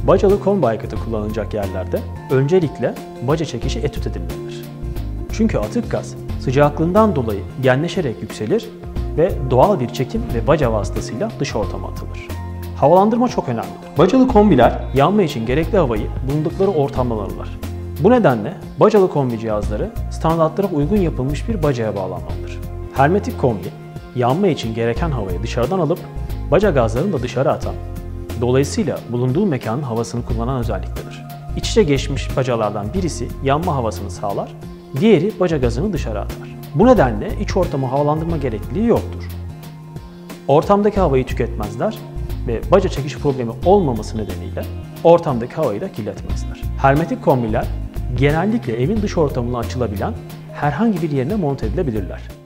Bacalı kombi aygıtı kullanılacak yerlerde öncelikle baca çekişi etüt edilmelidir. Çünkü atık gaz sıcaklığından dolayı genleşerek yükselir ve doğal bir çekim ve baca vasıtasıyla dış ortama atılır. Havalandırma çok önemlidir. Bacalı kombiler yanma için gerekli havayı bulundukları ortamdan alırlar. Bu nedenle bacalı kombi cihazları standartlara uygun yapılmış bir bacaya bağlanmalıdır. Hermetik kombi, yanma için gereken havayı dışarıdan alıp baca gazlarını da dışarı atan, dolayısıyla bulunduğu mekanın havasını kullanan özelliktedir. İç içe geçmiş bacalardan birisi yanma havasını sağlar, diğeri baca gazını dışarı atar. Bu nedenle iç ortamı havalandırma gerekliliği yoktur. Ortamdaki havayı tüketmezler ve baca çekiş problemi olmaması nedeniyle ortamdaki havayı da kirletmezler. Hermetik kombiler genellikle evin dış ortamına açılabilen herhangi bir yerine monte edilebilirler.